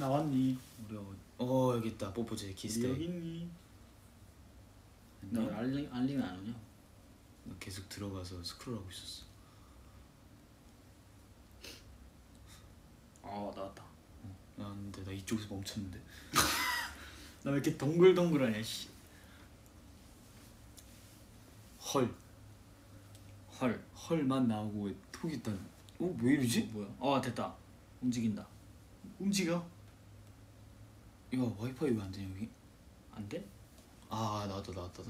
나왔니? 여기 있다. 뽀뽀제 키스데이. 여기 있니? 나 알림 안 오냐? 나 계속 들어가서 스크롤하고 있었어. 나왔다. 나왔는데 나 이쪽에서 멈췄는데. 나 왜 이렇게 동글동글하냐 씨. 헐만 나오고 왜 톡이 있다. 왜 이러지? 뭐야? 됐다. 움직인다. 움직여? 이거 와이파이 왜 안 되냐 여기? 안 돼? 나왔다.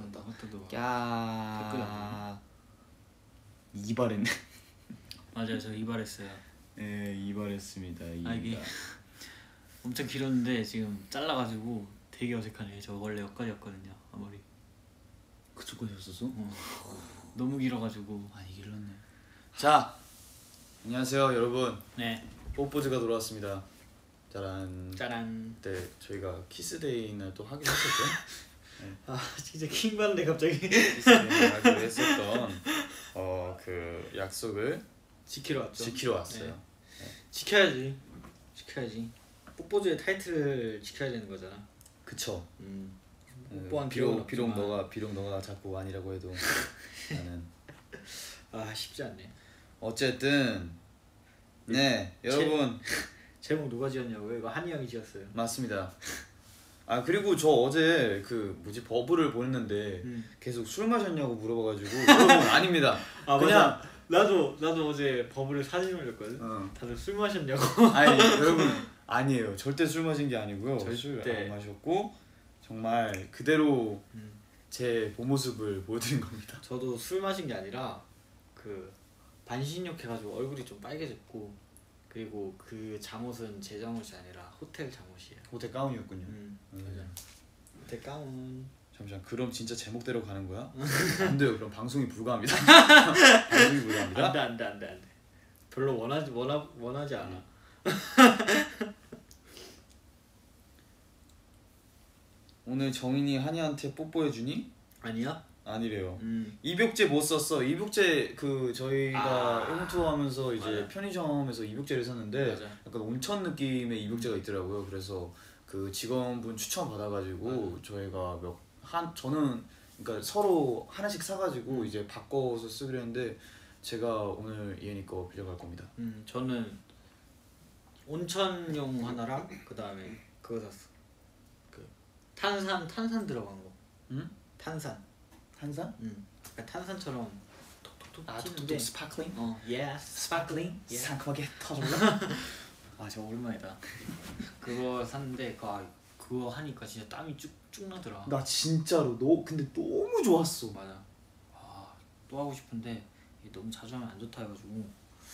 댓글 안 이발했네. 맞아요, 저 이발했어요. 네, 이발했습니다. 이게 엄청 길었는데 지금 잘라가지고 되게 어색하네. 저 원래 여기까지였거든요, 앞머리. 그쪽까지였었어? 너무 길어가지고 많이 길렀네. 자, 안녕하세요 여러분. 네, 뽀뽀즈가 돌아왔습니다. 짜란. 네, 저희가 키스데이나 또 하기로 했었죠. 네. 진짜 킹받네 갑자기. 키스데이 하기로 했었던 그 약속을 지키러 왔죠. 지키러 왔어요. 네. 지켜야지. 뽀뽀즈의 타이틀을 지켜야 되는 거잖아. 그쵸. 뽀뽀한 비록 너가 자꾸 아니라고 해도 나는 쉽지 않네. 어쨌든 네 여러분 제목 누가 지었냐고요? 이거 한이 형이 지었어요. 맞습니다. 그리고 저 어제 버블을 보냈는데 계속 술 마셨냐고 물어봐가지고 여러분 아닙니다. 그냥 나도 어제 버블에 사진 올렸거든. 다들 술 마셨냐고. 아니 여러분 아니에요. 절대 술 마신 게 아니고요. 술 안 마셨고 정말 그대로 제 본모습을 보여드린 겁니다. 저도 술 마신 게 아니라 그 반신욕 해가지고 얼굴이 좀 빨개졌고, 그리고 그 잠옷은 제 잠옷이 아니라 호텔 잠옷이에요. 호텔 가운이었군요. 맞아. 호텔 가운. 잠시만, 그럼 진짜 제목대로 가는 거야? 안 돼요. 그럼 방송이 불가합니다. 방송이 불가합니다. 안돼. 별로 원하지 않아. 오늘 정인이 한이한테 뽀뽀해주니? 아니야? 아니래요. 입욕제 못 썼어. 입욕제 저희가 홈투어 하면서 이제 맞아. 편의점에서 입욕제를 샀는데 맞아. 약간 온천 느낌의 입욕제가 있더라고요. 그래서 그 직원분 추천 받아가지고 저희가 저는 그러니까 서로 하나씩 사가지고 이제 바꿔서 쓰기로 했는데 제가 오늘 얘네 거 빌려갈 겁니다. 저는 온천용 하나랑 그 다음에 그거 샀어. 그 탄산 들어간 거. 응? 탄산? 약간 탄산처럼 톡톡톡 튀는데. 스파클링? 스파클링. 상큼하게 터져라. 저 오랜만이다. 그거 샀는데 그거 하니까 진짜 땀이 쭉쭉 나더라. 나 진짜로 근데 너무 좋았어. 맞아. 또 하고 싶은데 너무 자주 하면 안 좋다 해가지고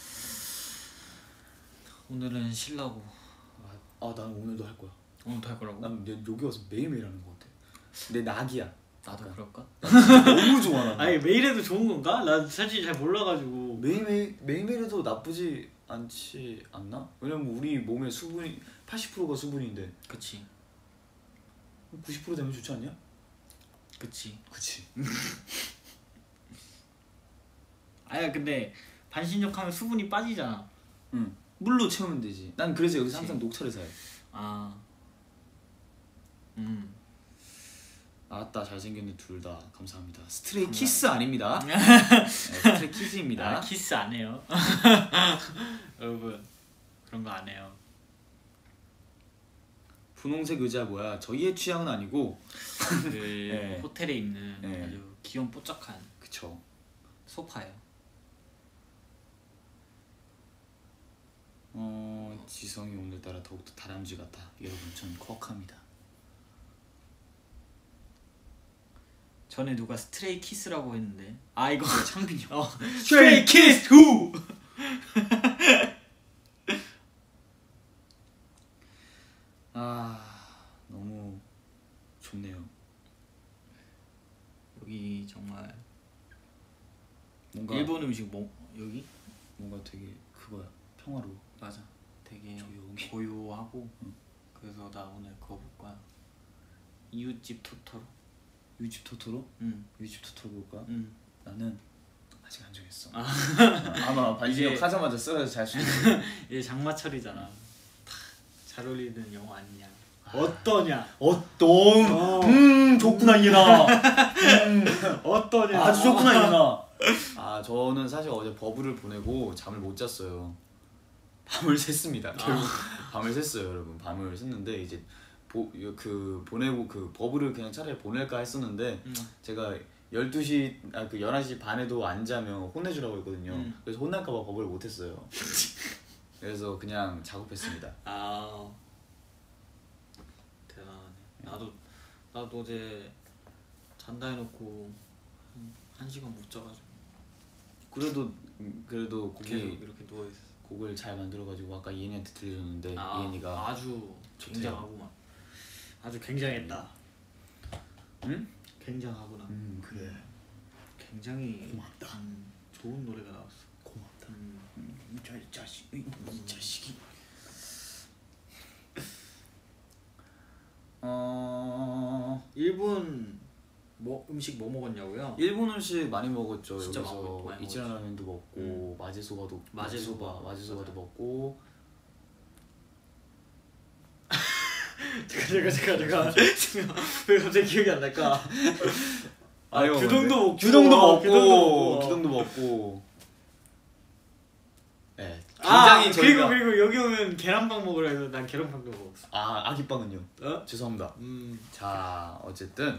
오늘은 쉬려고. 나는 오늘도 할 거야. 오늘도 할 거라고? 난 여기 와서 매일매일 하는 거 같아. 내 낙이야. 나도 그럴까? 너무 좋아 나. 아니 매일 해도 좋은 건가? 나 사실 잘 몰라가지고. 매일매일 해도 나쁘지 않지 않나? 왜냐면 우리 몸에 수분이 80%가 수분인데. 그치. 90% 되면 좋지 않냐? 그치. 근데 반신욕 하면 수분이 빠지잖아. 물로 채우면 되지. 난 그래서 여기서 항상 녹차를 사요. 아따 잘생겼네 둘 다. 감사합니다. 스트레이 키스 아닙니다. 네, 스트레이 키스입니다. 키스 안 해요. 여러분 그런 거 안 해요. 분홍색 의자 뭐야? 저희의 취향은 아니고 네. 호텔에 있는 아주 귀여운 뽀짝한 그쵸 소파예요. 지성이 오늘따라 더욱더 다람쥐 같아. 여러분 전 컥합니다. 전에 누가 스트레이 키스라고 했는데 이거 창빈이 스트레이 키스 후. 너무 좋네요. 여기 정말 뭔가 일본 음식 여기 뭔가 되게 그거야. 평화로워. 맞아. 되게 조용히. 고요하고. 그래서 나 오늘 그거 볼 거야. 이웃집 토토로. 이웃집 토토로? 이웃집 토토로 볼 거야? 나는 아직 안 정했어. 아마 반신욕 하자마자 쓰러져 잘 수 있어. 이제 장마철이잖아. 잘 어울리는 영어 아니냐. 어떠냐? 좋구나 이나. 어떠냐? 아주 좋구나 이나. 아 저는 사실 어제 버블을 보내고 잠을 못 잤어요. 밤을 샜습니다. 결국 밤을 샜어요, 여러분. 밤을 샜는데 이제 보내고 그 버블을 그냥 차라리 보낼까 했었는데 제가 12시 그 11시 반에도 안 자면 혼내주라고 했거든요. 그래서 혼날까 봐 버블을 못 했어요. 그래서 그냥 작업했습니다. 아 대단하네. 나도 어제 잔다 해놓고 1시간 못 자가지고 그래도 곡이 이렇게 누워 있어. 곡을 잘 만들어가지고 아까 이엔이한테 들려줬는데 이엔이가 아주 굉장하구만. 아주 굉장했다. 응? 굉장하구나. 그래. 굉장히 고맙다. 좋은 노래가 나왔어. 고맙다. 이 자식이. 일본 음식 뭐 먹었냐고요? 일본 음식 많이 먹었죠. 진짜 여기서 많이 이치란 라면도 먹고 마제소바도 먹고. 잠깐 왜 갑자기 기억이 안 날까? 규동도 먹고. 네. 굉장히 그리고 여기 오면 계란빵 먹으라 해서 난 계란빵도 먹었어. 아기빵은요? 어? 죄송합니다. 자 어쨌든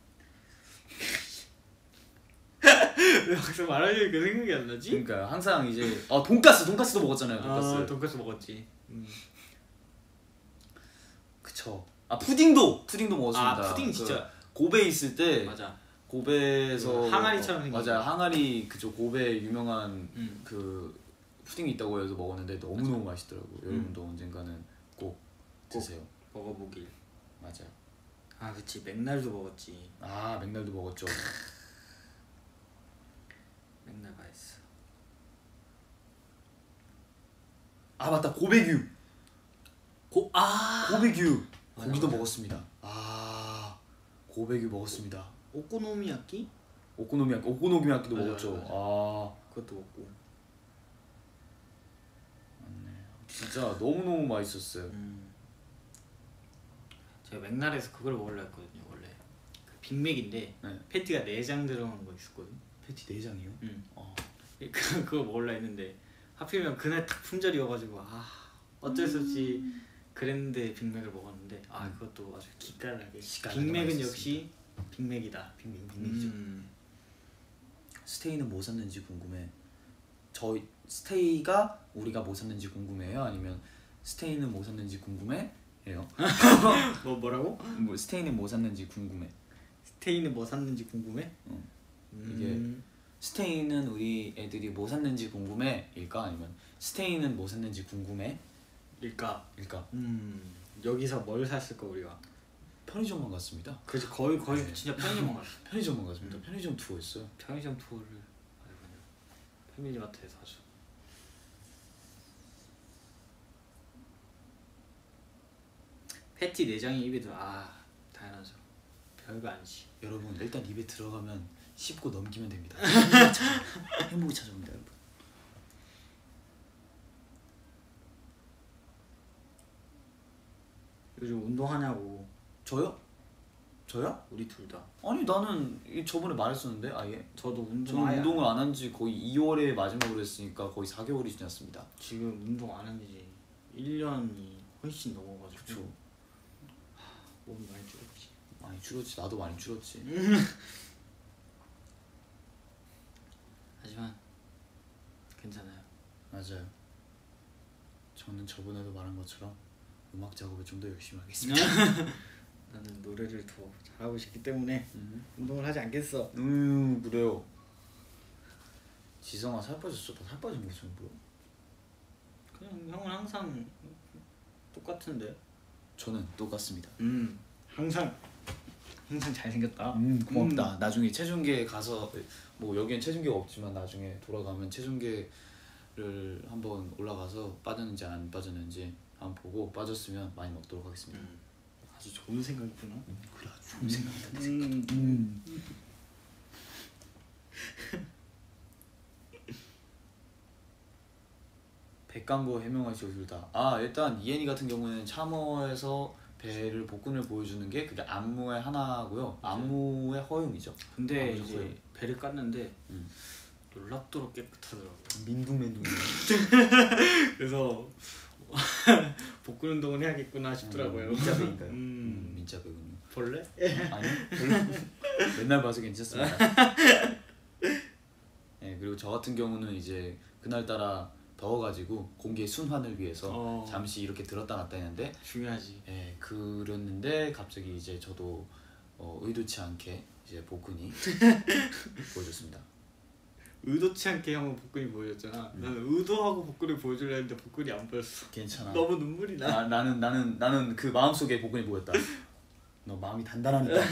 왜 막상 말하려니까 생각이 안 나지? 그러니까 항상 이제 돈까스도 먹었잖아요. 돈까스 먹었지. 그쵸. 푸딩도 먹었습니다. 푸딩 진짜 고베 있을 때 맞아. 고베에서 항아리처럼 생긴 맞아. 항아리 그쪽 고베 유명한 그 푸딩이 있다고 해서 먹었는데 너무 맛있더라고요. 여러분도 언젠가는 꼭 드세요. 먹어보길. 맞아요. 그치. 맥날도 먹었지. 맥날도 먹었죠. 맥날 맛있어. 맞다. 고베규. 고베규. 맞아, 고기도 맞아. 먹었습니다. 고베규 먹었습니다. 오코노미야끼? 오코노미야끼도 맞아, 먹었죠. 맞아. 그것도 먹고. 맞네. 진짜 너무너무 맛있었어요. 제가 맥날에서 그걸 먹으려고 했거든요. 원래 그 빅맥인데 네. 패티가 4장 들어간 거 있었거든. 패티 4장이요? 그거 먹으려 했는데 하필이면 그날 딱 품절이어가지고 어쩔 수 없이 그랬는데 빅맥을 먹었는데 그것도 아주 기깔나게. 빅맥은 역시 빅맥이다. 빅맥이죠. 스테이는 뭐 샀는지 궁금해. 저희 스테이가 우리가 뭐 샀는지 궁금해요? 아니면 스테이는 뭐 샀는지 궁금해?예요. 뭐라고? 스테이는 뭐 샀는지 궁금해. 스테이는 뭐 샀는지 궁금해? 이게 스테이는 우리 애들이 뭐 샀는지 궁금해?일까? 아니면 스테이는 뭐 샀는지 궁금해? 일까? 여기서 뭘 샀을까 우리가? 편의점만 갔습니다. 그래서 거의 진짜 편의점만 갔어. 편의점만 갔습니다. 편의점 투어였어요. 편의점 투어를 패밀리마트에서 하죠. 패티 4장이 입에 들어. 당연하죠. 별거 아니지. 여러분 일단 입에 들어가면 씹고 넘기면 됩니다. 행복이 찾아옵니다, 여러분. 요즘 운동하냐고. 저요? 우리 둘 다. 아니 나는 저번에 말했었는데 아예. 저도 저는 운동을 안 한 지 거의 2월에 마지막으로 했으니까 거의 4개월이 지났습니다. 지금 운동 안 한 지 1년이 훨씬 넘어가지고. 그쵸. 몸이 많이 줄었지. 많이 줄었지. 나도 많이 줄었지. 하지만 괜찮아요. 맞아요. 저는 저번에도 말한 것처럼 음악 작업을 좀 더 열심히 하겠습니다. 나는 노래를 더 잘하고 싶기 때문에 운동을 하지 않겠어. 그래요. 지성아 살 빠졌어. 나 살 빠진 거 좀 뭐야? 그냥 형은 항상 똑같은데. 저는 똑같습니다. 항상 잘생겼다. 고맙다. 나중에 체중계 가서 뭐 여기엔 체중계가 없지만 나중에 돌아가면 체중계를 한번 올라가서 빠졌는지 안 빠졌는지 한번 보고 빠졌으면 많이 먹도록 하겠습니다. 아주 좋은 생각이구나. 그래, 아주 좋은 생각이다. 내 생각. 백강고 해명하시고 둘 다. 아 일단 이엔이 같은 경우는 참어에서 배를 복근을 보여주는 게 그게 안무의 하나고요. 안무의 허용이죠. 근데 이제 배를 깠는데 놀랍도록 깨끗하더라고요. 민둥민둥. 그래서 복근 운동을 해야겠구나 싶더라고요. 민자배인가요? 민자배군요. 볼래? 아니요. 맨날 봐서 괜찮습니다. 네, 그리고 저 같은 경우는 이제 그날따라 더워가지고 공기의 순환을 위해서 잠시 이렇게 들었다 놨다 했는데 중요하지. 네, 그랬는데 갑자기 이제 저도 의도치 않게 이제 복근이 보여줬습니다. 의도치 않게 형은 복근이 보여줬잖아. 나는 의도하고 복근을 보여주려 했는데 복근이 안 보였어. 괜찮아. 너무 눈물이 나. 나는 그 마음속에 복근이 보였다. 너 마음이 단단하니까.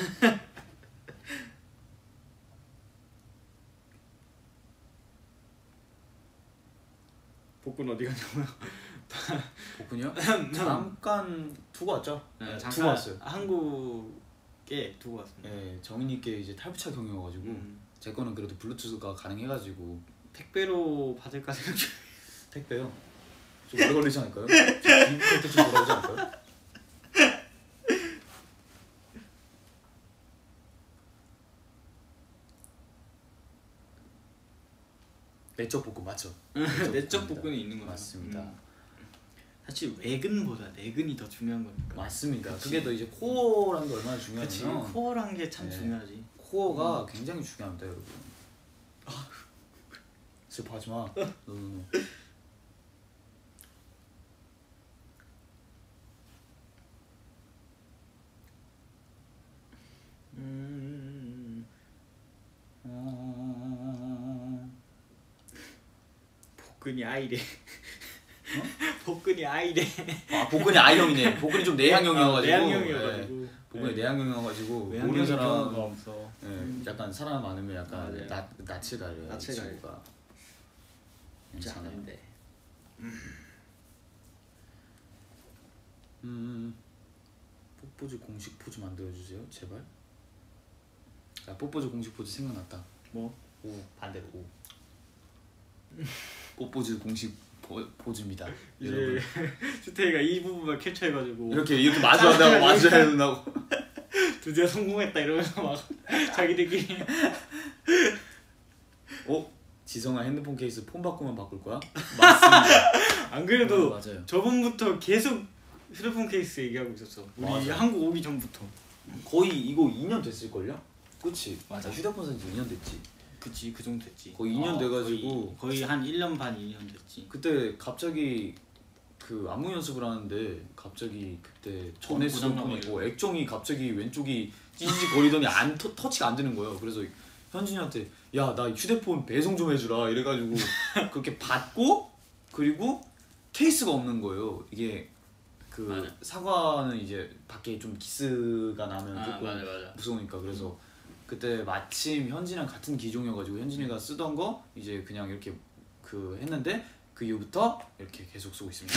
복근 어디 가냐고요? 복근이요? 잠깐 두고 왔죠. 네, 두고 왔어요. 한국에 두고 왔습니다. 네, 정인이께 이제 탈부착 형이어가지고 제 거는 그래도 블루투스가 가능해가지고 택배로 받을까 생각 중. 택배요? 좀 오래 걸리지 않을까요? 비행기 좀 돌아오지 않을까요? 내적 복근 맞죠? 내적 복근이 있는 거죠. 맞습니다. 사실 외근보다 내근이 더 중요한 거니까. 맞습니다. 그게 더 이제 코어라는 게 얼마나 중요하냐면 코어란 게 참 중요하지. 코어가 굉장히 중요합니다, 여러분. 슬퍼하지 마. 복근이 아이래. 복근이 아이래. 아 복근이 아이형이네. 복근이 좀 내향형이어가지고. 내향형이어가지고. 복근이 내향형이어가지고 모르는 사람 없어. 네, 약간 사람 많으면 약간 낯을 가려요. 낯을 가려. 괜찮은데. 뽀뽀즈 공식 포즈 만들어주세요, 제발. 야 뽀뽀즈 공식 포즈 생각났다. 뭐? 오 반대로 오. 뽀뽀즈 공식 포즈입니다. 여러분. 수태이가 이 부분만 캡처해가지고 이렇게 마주한다고 마주해야 된다고. 드디어 성공했다 이러면서 막 자기들끼리. 지성아 핸드폰 케이스 폰 바꾸면 바꿀 거야? 맞습니다. 안 그래도 맞아요. 저번부터 계속 휴대폰 케이스 얘기하고 있었어. 우리 맞아요. 한국 오기 전부터. 거의 이거 2년 됐을걸요? 그치? 맞아. 휴대폰 산지 2년 됐지. 그치 그 정도 됐지. 거의 2년 돼가지고 거의 한 1년 반 2년 됐지. 그때 갑자기 그 안무 연습을 하는데 갑자기 그때 전에 쓰던 폰이고 액정이 갑자기 왼쪽이 찌지직 거리더니 터치가 안 되는 거예요. 그래서 현진이한테 야 나 휴대폰 배송 좀 해주라 이래가지고 그렇게 받고 그리고 케이스가 없는 거예요. 이게 그 맞아. 사과는 이제 밖에 좀 기스가 나면 조금 맞아. 무서우니까 그래서 그때 마침 현진이랑 같은 기종이어가지고 현진이가 쓰던 거 이제 그냥 이렇게 그 했는데 그 이후부터 이렇게 계속 쓰고 있습니다.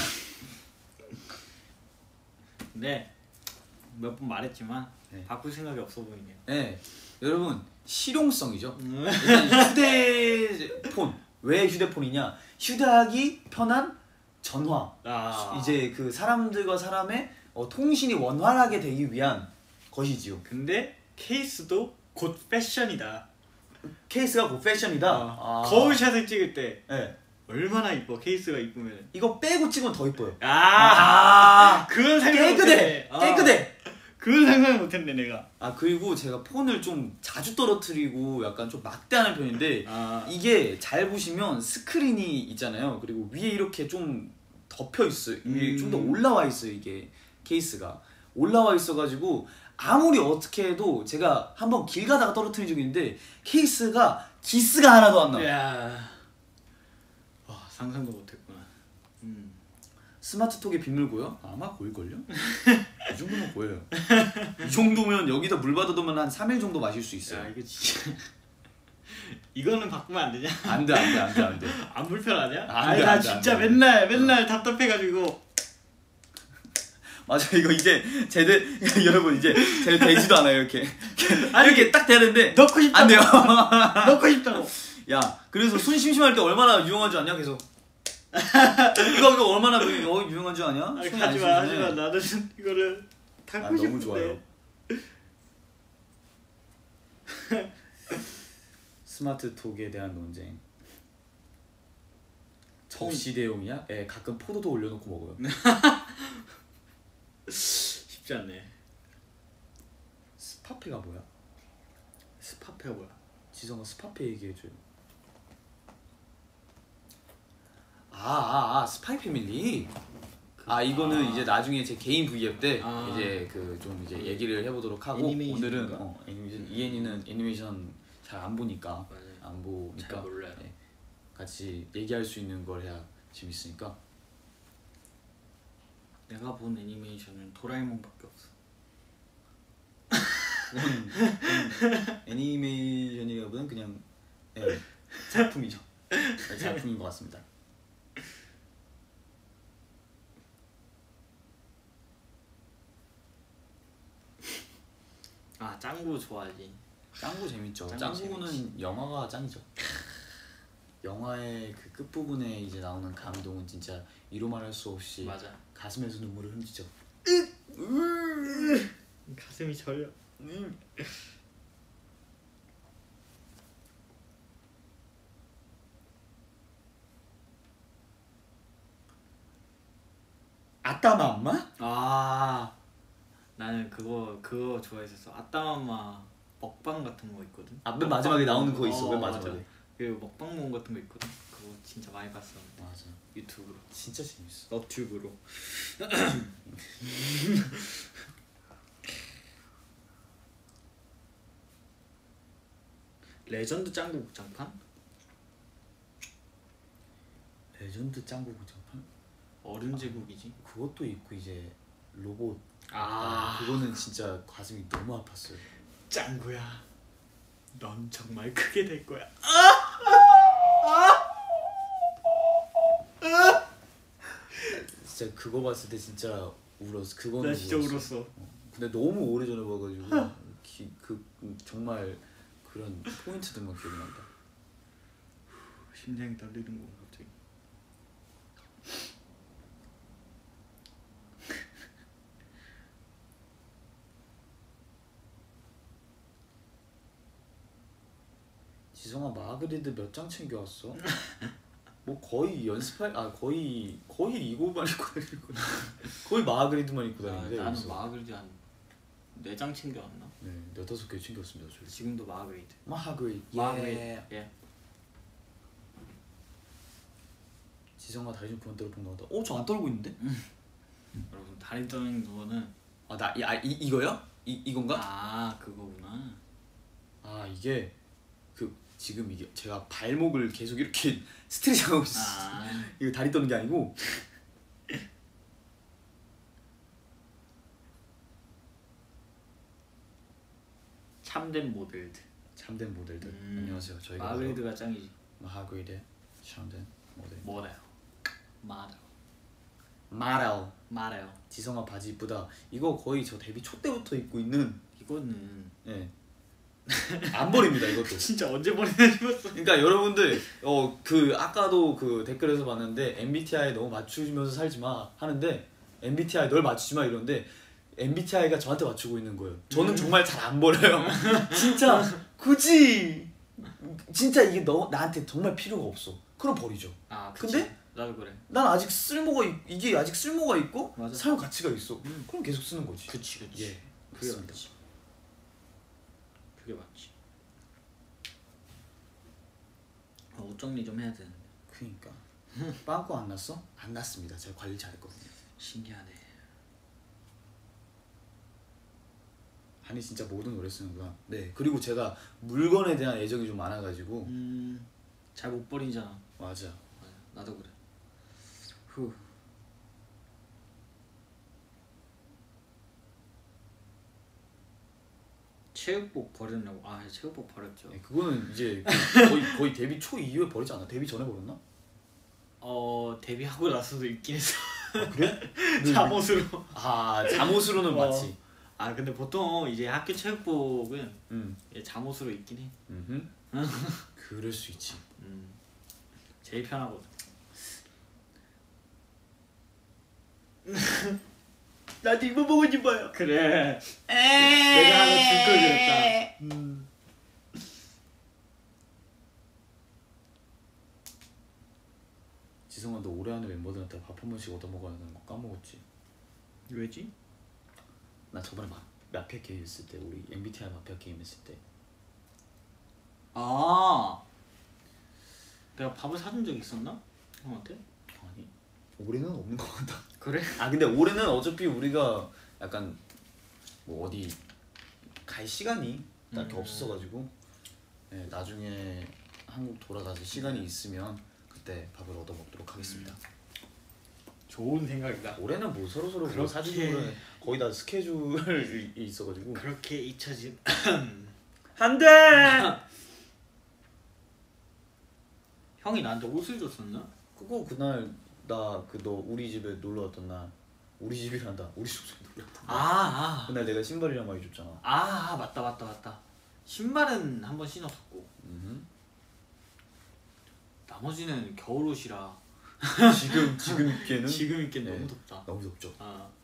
네, 몇 번 말했지만 바꿀 생각이 없어 보이네요. 네, 여러분 실용성이죠. 일단 휴대폰 왜 휴대폰이냐? 휴대하기 편한 전화. 이제 그 사람들과 사람의 통신이 원활하게 되기 위한 것이지요. 근데 케이스도 곧 패션이다. 케이스가 곧 패션이다. 거울샷을 찍을 때 네. 얼마나 이뻐. 케이스가 이쁘면 이거 빼고 찍으면 더 이뻐요. 그건 상상 깨끗해. 깨끗해. 그건 상상 못했네 내가. 그리고 제가 폰을 좀 자주 떨어뜨리고 약간 좀 막대하는 편인데 이게 잘 보시면 스크린이 있잖아요. 그리고 위에 이렇게 좀 덮여 있어요. 위에 좀 더 올라와 있어요. 이게 케이스가 올라와 있어가지고 아무리 어떻게 해도 제가 한번 길 가다가 떨어뜨린 적이 있는데 케이스가 기스가 하나도 안 나요. 상상도 못했구나. 스마트톡에 빗물고요? 아마 고일걸요? 이 정도면 고여요. 이 정도면 여기다 물 받아두면 한 3일 정도 마실 수 있어요. 야 이거 진짜 이거는 바꾸면 안 되냐? 안 돼. 안 불편하냐? 나 진짜 맨날 답답해가지고. 맞아 이거 이제 여러분 이제 되지도 않아요 이렇게. 이렇게 딱 돼야 되는데 넣고 싶다고. 안 돼요. 넣고 싶다고. 야 그래서 손 심심할 때 얼마나 유용하지 않냐 계속. 이거 얼마나 유명한 줄 아냐? 손이 안 하지마 씻네. 하지마 나는 이거를 아, 닦고 너무 싶은데. 좋아요. 스마트 톡에 대한 논쟁. 접시 대용이야? 예, 가끔 포도도 올려놓고 먹어요. 쉽지 않네. 스파페가 뭐야? 스파페가 뭐야? 지성아 스파페 얘기해줘요. 스파이 패밀리. 이거는 이제 나중에 제 개인 V앱 때 이제 그 좀 이제 얘기를 해보도록 하고, 오늘은 애니메이션. 이엔이는 애니메이션 잘 안 보니까 맞아요. 안 보니까 잘 몰라요. 네, 같이 얘기할 수 있는 걸 해야 재밌으니까. 내가 본 애니메이션은 도라에몽밖에 없어. 애니메이션이라보다는 그냥 작품이죠. 작품인 것 같습니다. 짱구 좋아하지. 짱구 재밌죠. 짱구 짱구는 재밌지. 영화가 짱이죠. 영화의 그 끝부분에 이제 나오는 감동은 진짜 이루 말할 수 없이 맞아. 가슴에서 눈물을 훔치죠. 가슴이 저려. 아따맘마? 나는 그거 좋아했었어. 아따맘마 먹방 같은 거 있거든. 맨 마지막에 나오는 거 있어. 맨 맞아. 마지막에. 그 먹방몽 같은 거 있거든. 그거 진짜 많이 봤어. 맞아. 유튜브로. 진짜 재밌어. 너튜브로. 레전드 짱구 극장판? 레전드 짱구 극장판? 어른 제국이지. 그것도 있고 이제 로봇. 아. 그거는 진짜 가슴이 너무 아팠어요. 짱구야, 넌 정말 크게 될 거야. 진짜 그거 봤을 때 진짜 울었어. 그거는 나 진짜 울었어. 근데 너무 오래전에 봐가지고 정말 그런 포인트들만 기억이 난다. 심장이 떨리는 거 갑자기. 지성아 마그리드 몇 장 챙겨왔어? 뭐 거의 연습할 거의 이거만 입고 다니고 거의 마그리드만 입고 다니는데. 나는 그래서. 마그리드 한 4장 챙겨왔나? 네, 4-5개 챙겼습니다. 저희. 지금도 마그리드. 마그리드. 예. 지성아 다리 좀 그만 떨어본 것 같다. 저 안 떨고 있는데? 여러분 다리 떠는 거는 이거요? 이건가? 그거구나. 이게 지금 이게 제가 발목을 계속 이렇게 스트레칭하고 있어. 이거 다리 떠는 게 아니고. 참된 모델들. 안녕하세요. 저희가 마그리드가 짱이지. 마그리드 참된 모델. 마레오. 지성아 바지 이쁘다. 이거 거의 저 데뷔 초 때부터 입고 있는. 이거는 안 버립니다. 이것도. 진짜 언제 버리나 싶었어. 그러니까 여러분들 아까도 그 댓글에서 봤는데 MBTI 너무 맞추면서 살지 마 하는데, MBTI 널 맞추지 마 이러는데 MBTI가 저한테 맞추고 있는 거예요. 저는 정말 잘 안 버려요. 진짜 굳이 진짜 이게 나한테 정말 필요가 없어. 그럼 버리죠. 그치. 근데 나도 그래. 난 아직 이게 아직 쓸모가 있고 맞아. 사용 가치가 있어. 그럼 계속 쓰는 거지. 그치. 예, 그게 맞습니다. 맞지. 그게 맞지. 옷 정리 좀 해야 되는데. 그니까 빵꾸 안 났어? 안 났습니다. 제가 관리 잘했거든요. 신기하네. 한이 진짜 모든 노래 쓰는구나. 네. 그리고 제가 물건에 대한 애정이 좀 많아가지고. 잘 못 버리잖아. 맞아. 나도 그래. 체육복 버리려고. 체육복 버렸죠. 네, 그거는 이제 거의 데뷔 초 이후에 버리지 않나? 데뷔 전에 버렸나? 데뷔하고 나서도 입긴 했어. 그래? 잠옷으로. 잠옷으로는 맞지. 근데 보통 이제 학교 체육복은 잠옷으로 입긴 해. 그럴 수 있지. 제일 편하거든. 나도 이거 보고 싶어요. 그래. 내가 하나 줄 걸 그랬다. 지성아 너 올해 안에 멤버들한테 밥 한 번씩 얻어 먹어야 하는 거 까먹었지? 왜지? 나 저번에 마피아 게임 했을 때 우리 MBTI 마피아 게임 했을 때 아, 내가 밥을 사준 적 있었나? 형한테? 아니 올해는 없는 것 같다. 그래? 아 근데 올해는 어차피 우리가 약간 뭐 어디 갈 시간이 딱히 없어가지고 네, 나중에 한국 돌아가서 시간이 있으면 그때 밥을 얻어 먹도록 하겠습니다. 좋은 생각이다. 올해는 뭐 서로 그렇게... 사진으로 거의 다 스케줄이 있어가지고 그렇게 잊혀진 안돼. 형이 나한테 옷을 줬었나? 그거 그날 나 그 너 우리 집에 놀러 왔던 날 우리 집이란다 우리 숙소에 놀러 왔던 날 그날 내가 신발이랑 많이 줬잖아. 맞다. 신발은 한번 신었었고 나머지는 겨울옷이라 지금 입기에는 지금 입기엔 네, 너무 덥다. 너무 덥죠.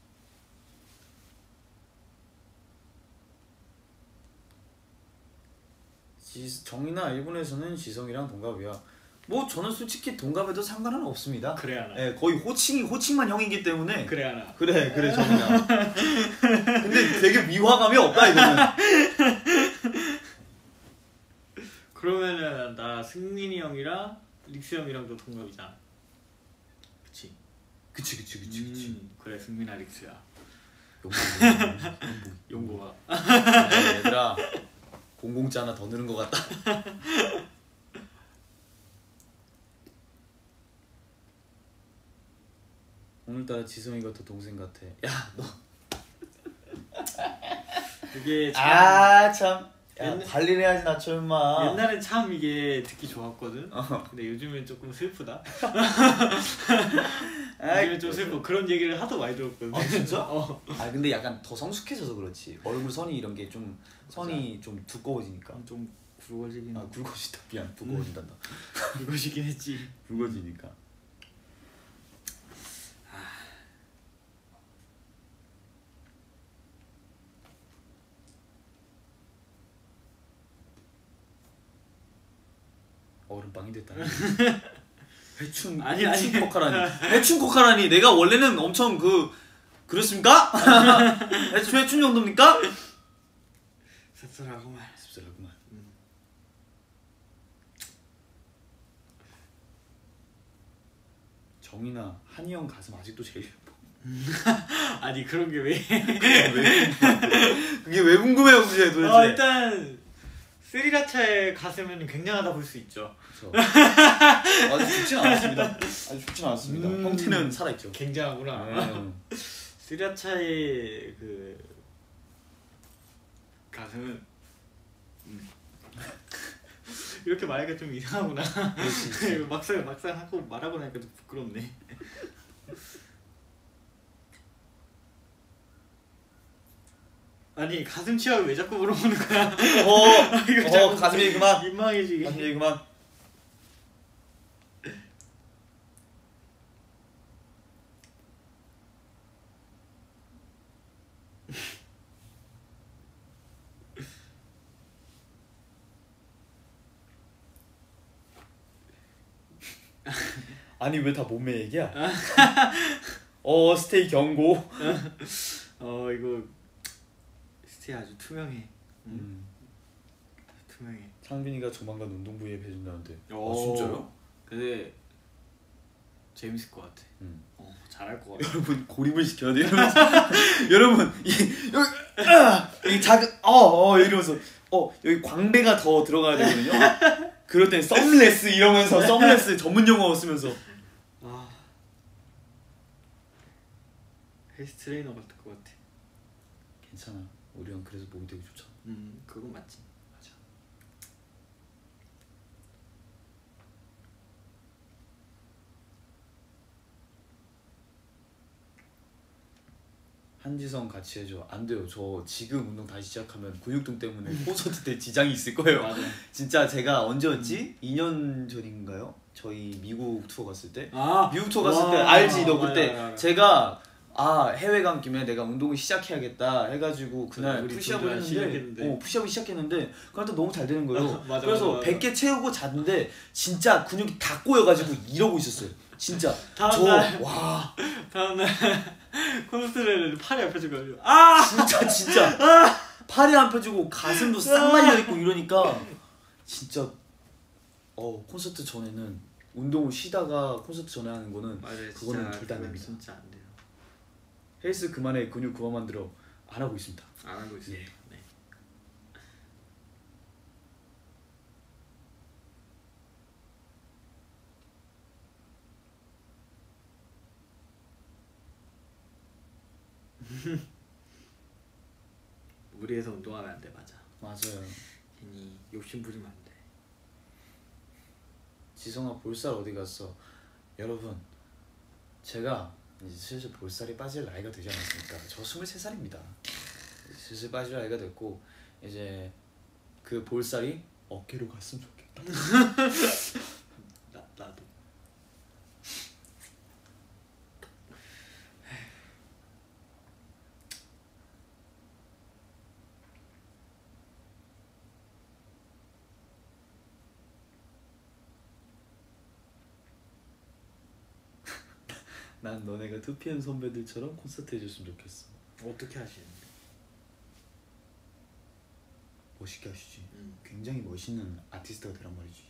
정이나 일본에서는 지성이랑 동갑이야. 뭐 저는 솔직히 동갑에도 상관은 없습니다. 그래 하나. 네, 거의 호칭만 형이기 때문에. 그래 하나. 그래 정이나. 근데 되게 미화감이 없다 이거는. 그러면은 나 승민이 형이랑 릭스 형이랑도 동갑이잖아. 그치? 그치. 그래 승민아 릭스야. 용보가. 얘들아 공공자 하나 더 늘은 것 같다. 오늘따라 지성이가 더 동생 같아. 야 너. 이게 참. 야 관리를 해야지 나처 임마. 옛날엔 참 이게 듣기 좋았거든. 근데 요즘엔 조금 슬프다. 요즘엔 좀 슬퍼. 그런 얘기를 하도 많이 들었거든. 아 진짜? 아 근데 약간 더 성숙해져서 그렇지. 얼굴 선이 이런 게 좀 선이 좀 두꺼워지니까. 좀 굵어지긴. 아 굵어지다. 미안 두꺼워진단다. 굵어지긴 했지. 굵어지니까. 얼음빵이 됐다. 회춘 코카라니. 내가 원래는 엄청 그렇습니까? 회춘 정도입니까? 씁쓸하구만. 정이나 한이 형 가슴 아직도 제일 예뻐. 아니 그런 게 왜? 그게 왜 궁금해요, 도대체? 일단 스리라차에 가슴은 굉장하다 볼 수 있죠. 아주 좋진 않았습니다. 형태는 살아있죠. 굉장하구나. 스리라차의 그 가슴은 이렇게 말하기가 좀 이상하구나. 막상 하고 말하고 나니까 좀 부끄럽네. 아니 가슴 치약을 왜 자꾸 물어보는 거야? 가슴 얘기 그만. 민망해지게. 가슴 얘기 그만. 아니 왜 다 몸매 얘기야? 스테이 경고. 이거 스테이 아주 투명해. 투명해. 상빈이가 조만간 운동 V앱 해준다는데. 진짜요? 근데 재밌을 것 같아. 잘할 것 같아. 여러분 고립을 시켜야 돼요. 여러분 이 작은 이러면서 여기 광배가 더 들어가야 되거든요. 그럴 땐 썸레스 이러면서 썸레스 전문 용어 쓰면서. 헬스 트레이너 같을 것 같아. 괜찮아. 우리 형 그래서 몸이 되게 좋잖아. 그건 맞지. 맞아. 한지성 같이 해줘. 안 돼요. 저 지금 운동 다시 시작하면 근육통 때문에 콘서트 때 지장이 있을 거예요. 맞아. 진짜 제가 언제였지? 2년 전인가요? 저희 미국 투어 갔을 때. 미국 투어 갔을 때 알지 너 그때. 맞아. 제가 해외 간 김에 내가 운동을 시작해야겠다 해가지고 그날 우리 푸시업을 둘다 했는데 푸시업을 시작했는데 그날 또 너무 잘 되는 거예요. 맞아, 그래서 맞아. 100개 채우고 잤는데 진짜 근육이 다 꼬여가지고 이러고 있었어요. 진짜 다음날 와 콘서트를 팔이 아파지고 진짜 팔이 안 펴지고 가슴도 싹 말려있고 이러니까 진짜 콘서트 전에는 운동을 쉬다가 콘서트 전에 하는 거는 맞아요, 그거는 절대 안 됩니다. 진짜 안 돼요. 헬스 그만해 근육 그만 만들어 안 하고 있습니다. 안 하고 있어요. 예. 네. 무리해서 운동하면 안 돼. 맞아. 맞아요. 괜히 욕심 부리면 안 돼. 지성아 볼살 어디 갔어? 여러분 제가 이제 슬슬 볼살이 빠질 나이가 되지 않았습니까? 저 23살입니다. 슬슬 빠질 나이가 됐고 이제 그 볼살이 어깨로 갔으면 좋겠다. 나도. 난 너네가 2PM 선배들처럼 콘서트 해줬으면 좋겠어. 어떻게 하시는데? 멋있게 하시지. 굉장히 멋있는 아티스트가 되란 말이지.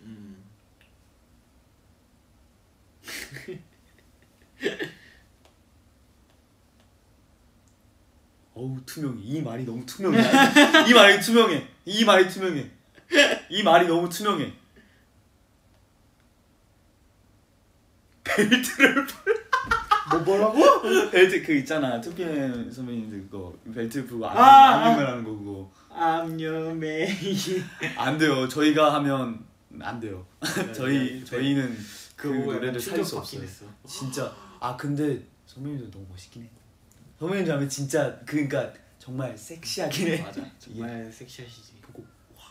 어우 투명해. 이 말이 너무 투명해. 이 말이 투명해. 이 말이 투명해. 이 말이 너무 투명해. 벨트를 뭐라고? 벨트 그 있잖아 2PM 선배님들 그거 벨트 풀고 안녕을 하는 거 그거 I'm your man. 안 돼요. 저희가 하면 안 돼요. 저희는 그 노래를 살 수 없어요. 진짜 근데 선배님들 너무 멋있긴 해. 선배님들 하면 진짜 그러니까 정말 섹시하긴 해. 맞아. 정말 섹시하시지. 보고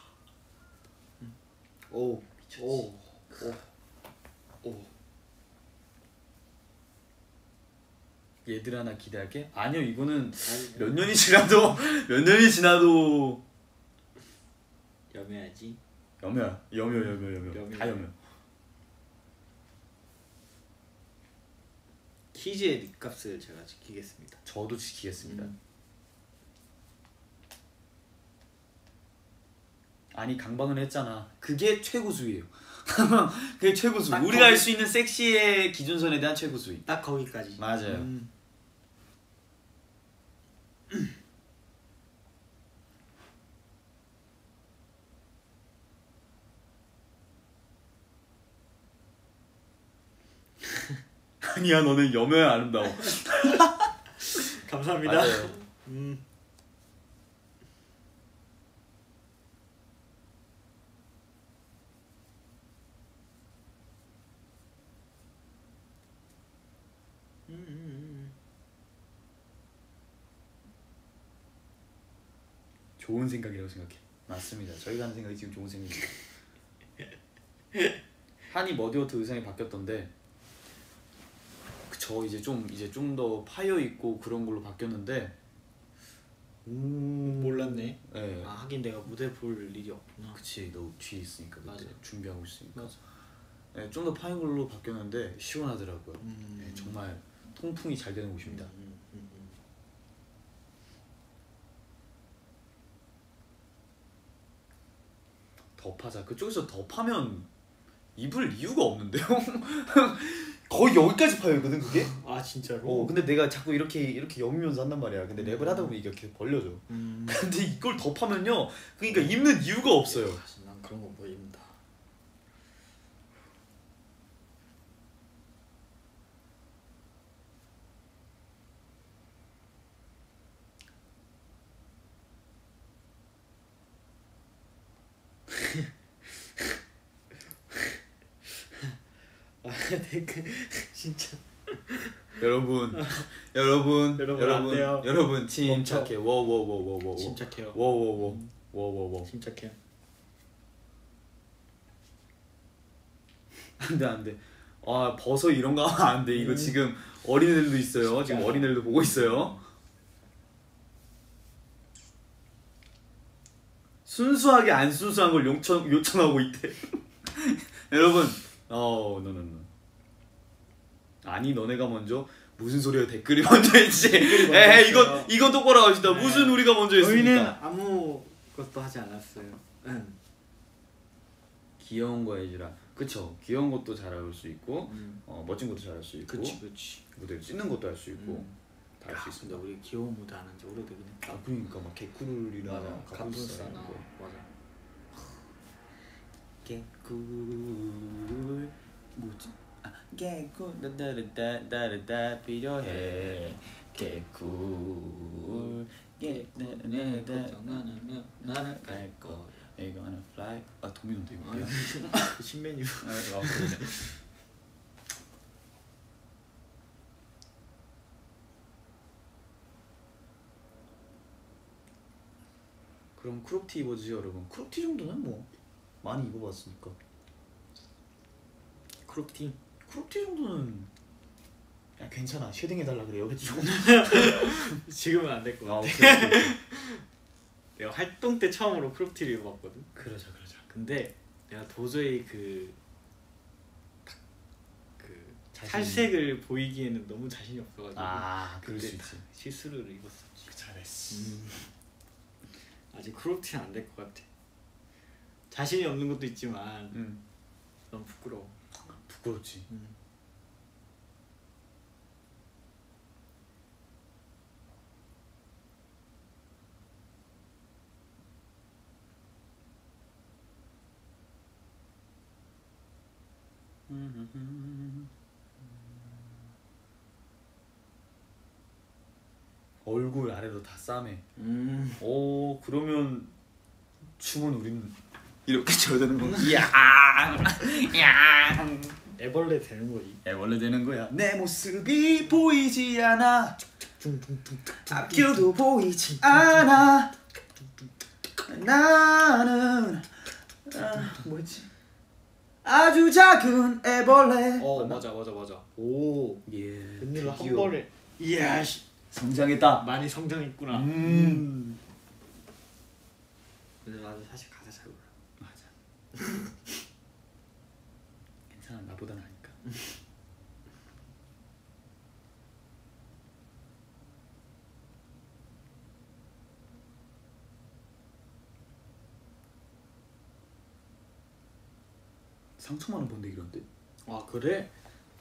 오. 얘들아 나 기대할게. 아니요 이거는 몇 년이 지나도 염해야지. 염여 다 염여. 키즈의 립값을 제가 지키겠습니다. 저도 지키겠습니다. 아니 강방은 했잖아. 그게 최고 수위예요. 그게 최고 수위. 우리가 할 수 있는 섹시의 기준선에 대한 최고 수위. 딱 거기까지. 맞아요. 아니야 너는 염여야 아름다워. 감사합니다. 맞아요. 좋은 생각이라고 생각해. 맞습니다. 저희가 하는 생각이 지금 좋은 생각입니다. 한이 머디워터 의상이 바뀌었던데 저 이제 좀 더 파여 있고 그런 걸로 바뀌었는데 몰랐네. 네. 하긴 내가 무대 볼 일이 없구나. 그치 너 뒤에 있으니까 그때 맞아. 준비하고 있으니까. 맞아. 네, 좀 더 파인 걸로 바뀌었는데 시원하더라고요. 네, 정말 통풍이 잘 되는 곳입니다. 덥하자. 그쪽에서 덥하면 입을 이유가 없는데요? 거의 여기까지 파여있거든 그게? 진짜로? 근데 내가 자꾸 이렇게 여미면서 한단 말이야. 근데 랩을 하다 보면 이게 계속 벌려져. 근데 이걸 덥하면요 그러니까 입는 이유가 없어요. 난 그런 거 못 입는다. 댓글 진짜 여러분 침착해. 워워워워워 침착해요. 워워워워워워 침착해요. 안돼 아 버섯 이런 거 하면 안 돼. 이거 지금 어린애들도 있어요. 지금 어린애들도 보고 있어요. 순수하게 안 순수한 걸 요청하고 있대. 여러분, 노노노. 아니 너네가 먼저 무슨 소리야 댓글이 먼저 했지. 에이 이건 똑바로 합시다. 네. 무슨 우리가 먼저 했습니까? 저희는 아무것도 하지 않았어요. 귀여운 거 해주라. 그쵸. 귀여운 것도 잘할 수 있고 멋진 것도 잘할 수 있고 그치. 무대를 찢는 것도 할 수 있고 다 할 수 있습니다. 근데 우리 귀여운 무대 안 한 지 오래되긴 했다. 아 그러니까 막 개꿀이나 가뿐싸나 맞아. 개꿀 뭐지? 개꿀 다다다다다 필요해. 개꿀 내 걱정하면 나를 갈 거야. 이거 하나 fly. 아 도미노인데 이거. 신메뉴. 그러네. 그럼 크롭티 입어주세요 여러분. 크롭티 정도는 뭐 많이 입어봤으니까. 크롭티 정도는 야 괜찮아. 쉐딩 해달라 그래요. 그치? 지금은 안 될 것 같아. 오케이. 내가 활동 때 처음으로 크롭티를 입어봤거든. 그러자. 근데 내가 도저히 그 살색을 보이기에는 너무 자신이 없어가지고 그럴 수 있지. 시스루를 입었었지. 잘했어. 아직 크롭티는 안 될 것 같아. 자신이 없는 것도 있지만 너무 부끄러워. 부끄럽지. 얼굴 아래로 다 싸매. 오 그러면 춤은 우린 이렇게 춰야 되는 건가? 야 애벌레 되는 거지. 애벌레 되는 거야. 내 모습이 보이지 않아. 앞뒤도 보이지 않아. 나는 뭐였지? 아주 작은 애벌레. 맞아. 오. 예. 웬일로 한 번에. 이야. 성장했다. 많이 성장했구나. 근데 나도 사실 가사 잘 몰라. 맞아. 괜찮아. 나보다는 아니까. 상처만 원 본데 이런데. 아 그래?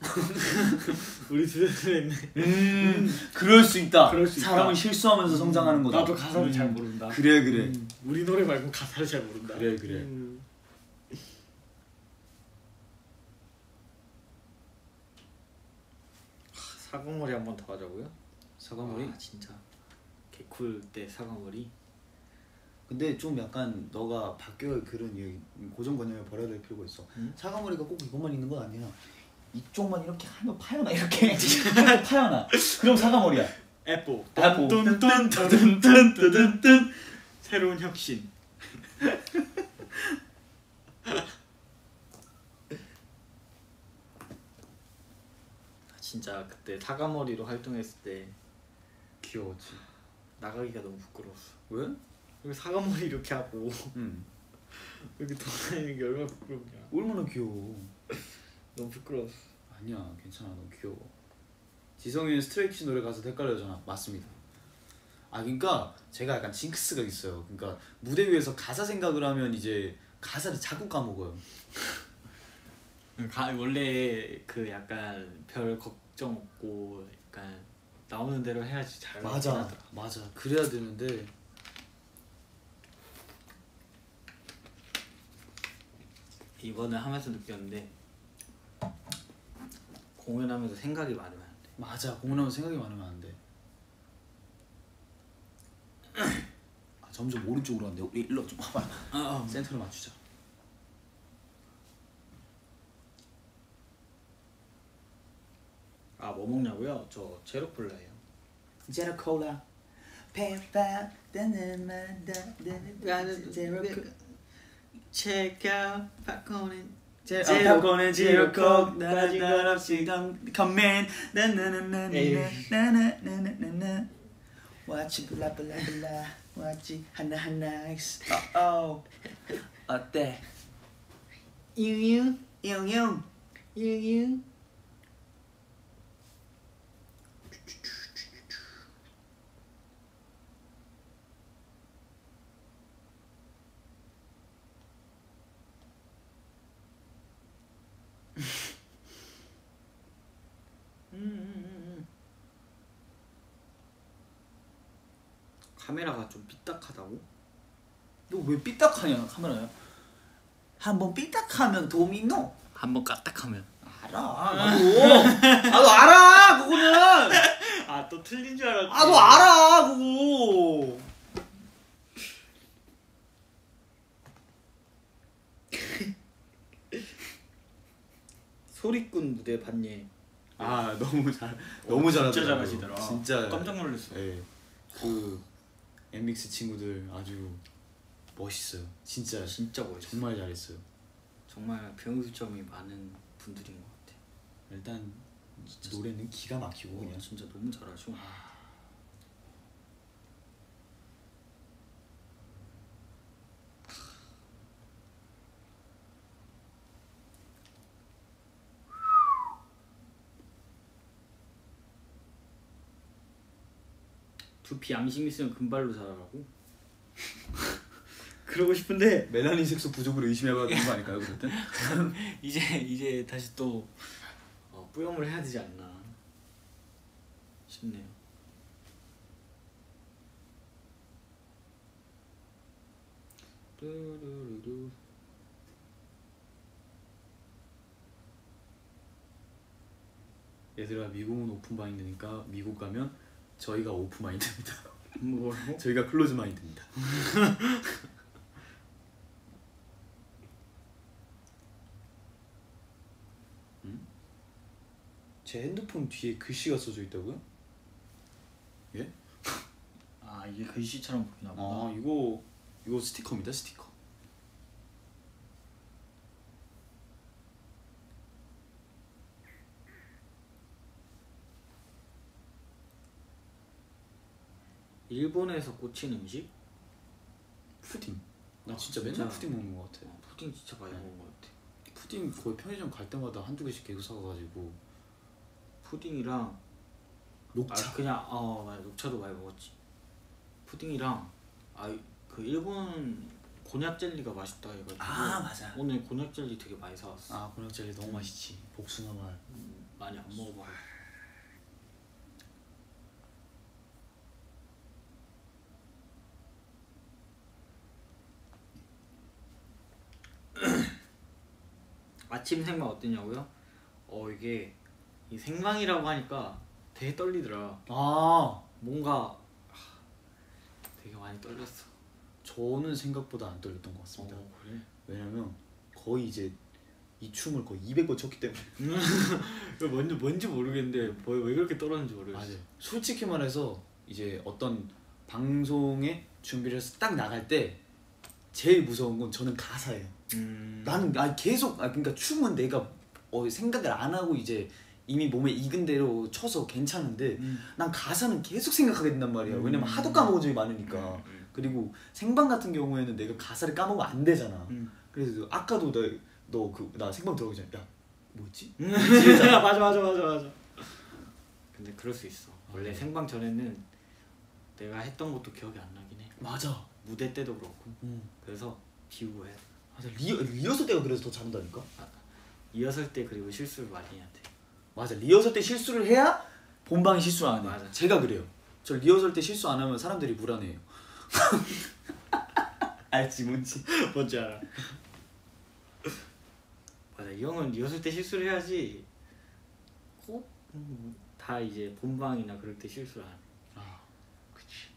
우리 둘이서 했네. 그럴 수 있다. 있다. 사람은 실수하면서 성장하는 거다. 나도 가사를 잘 모른다. 그래. 우리 노래 말고 가사를 잘 모른다. 그래. 사과머리 한 번 더 하자고요? 사과머리? 진짜 개쿨 때 사과머리. 근데 좀 약간 너가 바뀌어야 그런 고정관념을 버려야 될 필요가 있어. 사과머리가 꼭 이것만 있는 건 아니야. 이쪽만 이렇게 하면 파여나 이렇게 파여나. 그럼 사과머리야. 애뽀. 애뽀. 뚠뚠뚠뚠뚠뚠뚠 새로운 혁신. 진짜 그때 사과머리로 활동했을 때 귀여웠지. 나가기가 너무 부끄러웠어. 왜? 여기 사과머리 이렇게 하고 여기 돌아다니는 게 얼마나 부끄럽냐. 얼마나 귀여워. 너무 부끄러웠어. 아니야 괜찮아. 너무 귀여워. 지성이는 스트레이키즈 노래 가서 헷갈려잖아. 맞습니다. 그러니까 제가 약간 징크스가 있어요. 그러니까 무대 위에서 가사 생각을 하면 이제 가사를 자꾸 까먹어요. 원래 그 약간 별 걱정 없고 약간 나오는 대로 해야지 잘 맞아 그래야 되는데 이번에 하면서 느꼈는데 공연하면서 생각이 많으면 안 돼. 맞아. 공연하면서 생각이 많으면 안 돼. 점점 오른쪽으로 간대. 우리 일로 좀 와봐. 센터를 맞추자. 뭐 먹냐고요? 저 제로콜라예요. 제로콜라. 페파 따는마다 제로콜라. Check out popcorn and 안타고는 지루콕 나라진 건 없이 컴맨 나나나나나나나나나나 watch 블라블라블라 watch 하나하나 어때? 유유 영영 유유 카메라가 좀 삐딱하다고? 너 왜 삐딱하냐 카메라야? 한번 삐딱하면 도미노. 한번 까딱하면 알아 나도 알아 그거는. 아 또 틀린 줄 알았지. 너 알아 그거. 소리꾼 무대 봤니? 너무 잘하더라고요. 진짜 잘하시더라. 진짜 깜짝 놀랐어. 네. 그 엠믹스 친구들 아주 멋있어요. 진짜 멋있어. 정말 잘했어요. 정말 배우점이 많은 분들인 것 같아. 일단 노래는 기가 막히고 그냥. 진짜 너무 잘하죠. 두피 양심 있으면 금발로 자라라고? 그러고 싶은데 멜라닌 색소 부족으로 의심해봐야 되는 거 아닐까요? 그럴 땐? 이제 다시 또 뿌염을 해야 되지 않나 싶네요. 뚜루루루. 얘들아 미국은 오픈마인드니까 미국 가면 저희가 오픈마인드입니다. 뭐라고? 저희가 클로즈마인드입니다. 제 핸드폰 뒤에 글씨가 써져 있다고요? 예? 이게 글씨처럼 보이나 보다. 이거 스티커입니다. 스티커. 일본에서 꽂힌 음식? 푸딩. 나 진짜 맨날 진짜? 푸딩 먹는 것 같아. 푸딩 진짜 많이 먹은 것 같아. 푸딩 거의 편의점 갈 때마다 한두 개씩 계속 사가지고. 푸딩이랑 녹차. 맞아, 녹차도 많이 먹었지. 푸딩이랑 그 일본 곤약 젤리가 맛있다 해가지고 맞아. 오늘 곤약 젤리 되게 많이 사왔어. 곤약 젤리 너무 맛있지. 복숭아 맛. 많이 안 먹어봐. 아침 생방 어땠냐고요? 이게 이 생방이라고 하니까 되게 떨리더라. 뭔가 되게 많이 떨렸어. 저는 생각보다 안 떨렸던 것 같습니다. 그래? 왜냐면 거의 이제 이 춤을 거의 200번 췄기 때문에. 뭔지 모르겠는데 왜 그렇게 떨었는지 모르겠어. 맞아요. 솔직히 말해서 이제 어떤 방송에 준비를 해서 딱 나갈 때 제일 무서운 건 저는 가사예요. 나는 계속 그러니까 춤은 내가 생각을 안 하고 이제 이미 몸에 익은 대로 쳐서 괜찮은데 난 가사는 계속 생각하게 된단 말이야. 왜냐면 하도 까먹은 적이 많으니까. 그리고 생방 같은 경우에는 내가 가사를 까먹으면 안 되잖아. 그래서 아까도 나 생방 들어오기 전에 야 뭐였지? 맞아. 근데 그럴 수 있어. 원래 생방 전에는 내가 했던 것도 기억이 안 나긴 해. 맞아. 무대 때도 그렇고. 그래서 비우고 해. 맞아. 리허설 때가 그래서 더 잘한다니까. 리허설 때 그리고 실수를 많이 해야 돼. 맞아. 리허설 때 실수를 해야 본방에 실수 안 해. 맞아. 제가 그래요. 저 리허설 때 실수 안 하면 사람들이 불안해요. 알지 뭔지 알아. 맞아. 이 형은 리허설 때 실수를 해야지. 다 이제 본방이나 그럴 때 실수를 안 해. 그치.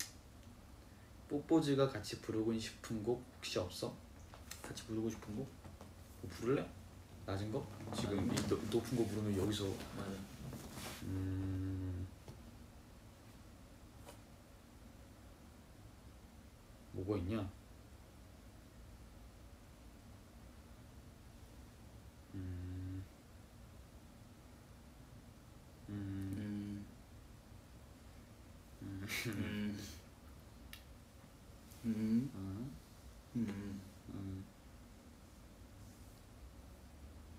뽀뽀즈가 같이 부르고 싶은 곡 혹시 없어? 같이 부르고 싶은 곡? 뭐 부를래? 낮은 거? 지금 이 높은 거 부르면 여기서. 맞아. 뭐가 있냐?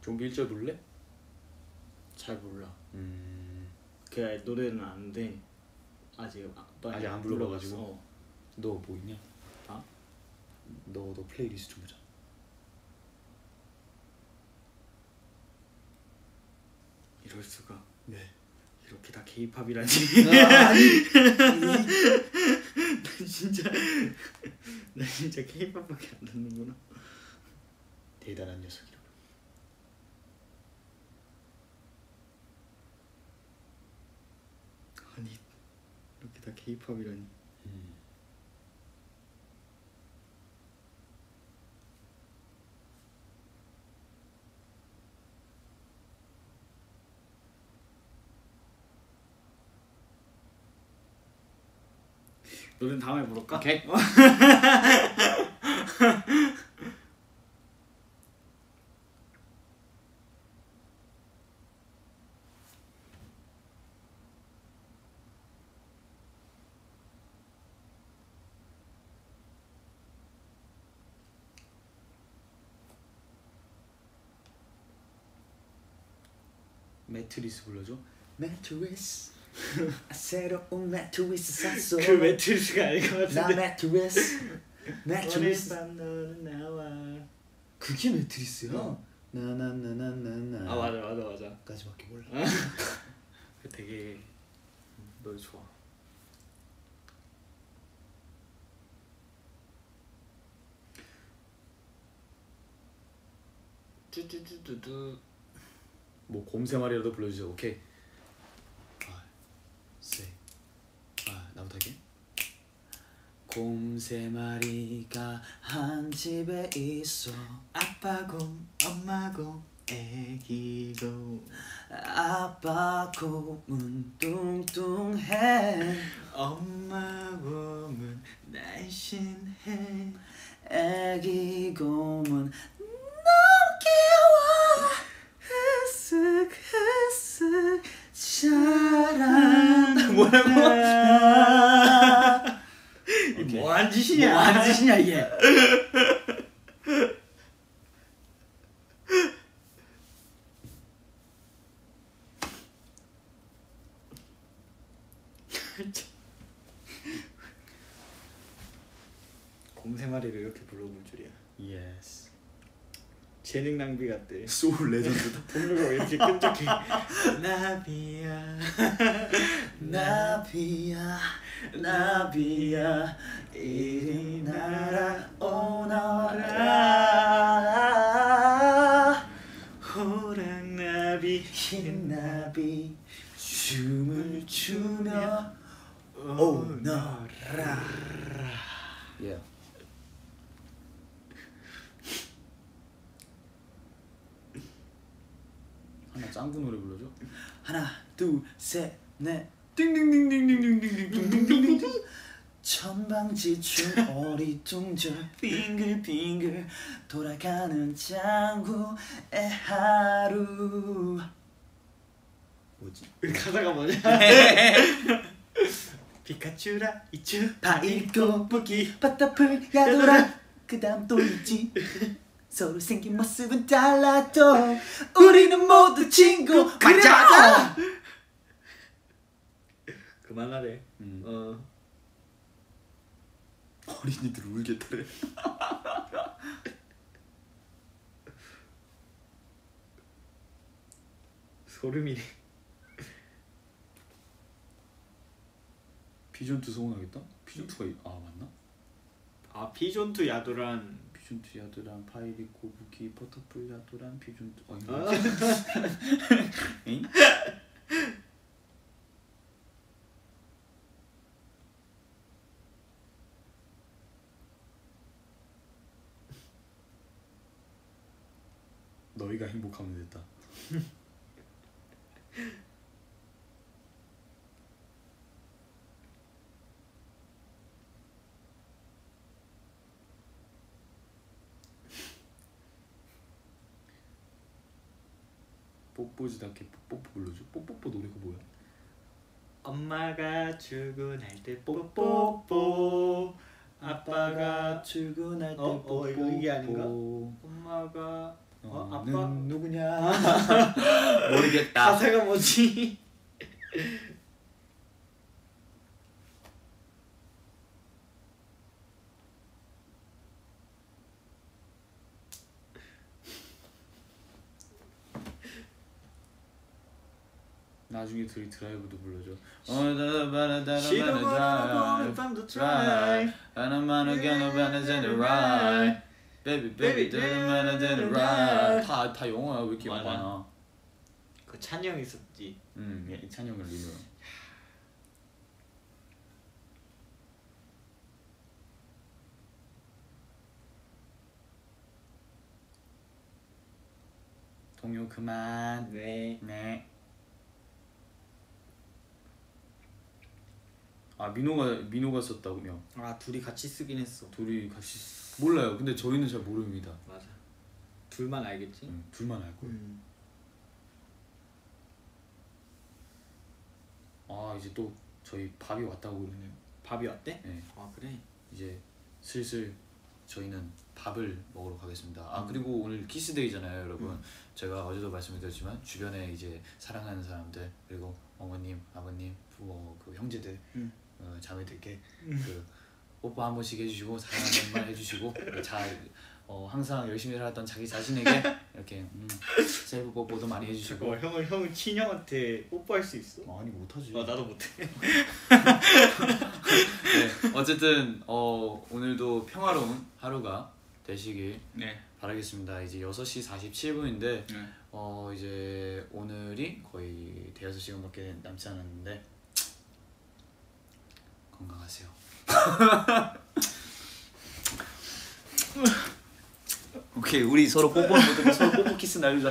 종기 1절 부를래? 잘 몰라. 그 노래는 아는데 아직 아직 안 불러봐가지고. 어. 너 뭐 있냐? 아? 너 플레이리스트 좀 보자. 이럴 수가. 네. 이렇게 다 K-팝이라니. 난 진짜 K-팝밖에 안 듣는구나. 대단한 녀석이라고. 아니 이렇게 다 K-팝이라니. 노래는 다음에 부를까? 오케이. 매트리스 불러줘. 매트리스. 새로운 매트리스 샀어. 그 매트리스가 아닐 것 같은데. 나 매트리스. 매트리스. 오늘 밤 너는 나와. 그게 매트리스야? 나나나나나나. 아 맞아. 까지밖에 몰라. 되게 노래 좋아. 뚜뚜뚜뚜뚜. 뭐 곰새말이라도 불러주자. 오케이. 나부터 할게. 곰새마리가 한 집에 있어. 아빠 곰, 엄마 곰, 애기 곰. 아빠 곰은 뚱뚱해. 엄마 곰은 날씬해. 애기 곰은 너무 귀여워. 흐쓱흐쓱 잘한다. 이게 뭐하는 짓이냐? 뭐하는 짓이냐 이게. 곰새마리를 이렇게 불러볼 줄이야. 예스. 재능 낭비 같대. 소울 레전드다. 부르고 이렇게 끈적해. 나비야 나비야 나비야 이리 날아오너라. 호랑나비 흰나비 춤을 추며 오너라. 예. 하나 짱구 노래 불러줘. 하나 둘 셋 넷 띵띵띵띵띵띵띵띵띵띵띵. 천방지축 어리둥절 빙글빙글 돌아가는 짱구의 하루. 뭐지? 가사가 뭐냐? 피카츄라 이츄 파일고 보기 바다풀 야도라. 그 다음 또 있지. 서로 생긴 모습은 달라도 우리는 모두 친구. 그래 맞아. 그만하래. 어린이들 울겠다래. 소름이네. 피존투 서운하겠다? 피존투가 맞나? 아 피존투 야도란. 피존투 야도란 파이리 고부기 버터풀 야도란 피존투. 응? 너희가 행복하면 됐다. 뽀뽀지다케 뽀뽀 불러줘. 뽀뽀뽀 노래가 뭐야? 엄마가 출근할 때 뽀뽀뽀. 아빠가 출근할 때 이거 이게 아닌가? 뽀뽀. 엄마가 아빠 누구냐? 모르겠다. 가사가 뭐지? 나중에 둘이 드라이브도 불러줘. 시동을 밤도 try. I'm gonna get a ride. Baby, baby, the ride. 다 영어야. 왜 이렇게 영어 많아? 그 찬이 형 있었지. 찬이 형을 리노. 동요 그만. 네. 네. 아 민호가 썼다고요? 아 둘이 같이 쓰긴 했어. 둘이 같이 몰라요. 근데 저희는 잘 모릅니다. 맞아. 둘만 알겠지. 둘만 알 거예요. 아 이제 또 저희 밥이 왔다고 그러네요. 밥이 왔대? 네. 아 그래. 이제 슬슬 저희는 밥을 먹으러 가겠습니다. 아 그리고 오늘 키스데이잖아요, 여러분. 제가 어제도 말씀드렸지만 주변에 이제 사랑하는 사람들 그리고 어머님, 아버님, 부모, 그 형제들, 자매들께 그 뽀뽀 한 번씩 해주시고 사랑하는 말 해주시고 항상 열심히 살았던 자기 자신에게 이렇게 셀프 뽀뽀도 많이 해주시고. 형을 친형한테 뽀뽀할 수 있어? 아니 못하지. 나도 못해. 네, 어쨌든 오늘도 평화로운 하루가 되시길 바라겠습니다. 이제 6시 47분인데 이제 오늘이 거의 대여섯 시간밖에 남지 않았는데 건강하세요. 오케이, 우리 서로 뽀뽀는 못하고 서로 뽀뽀 키스 날리자.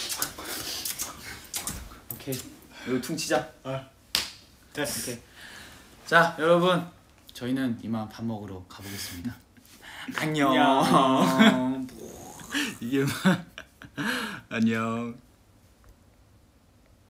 오케이, 이거 퉁치자. 됐어. 오케이. 자, 여러분, 저희는 이만 밥 먹으러 가보겠습니다. 안녕. 이게 안녕.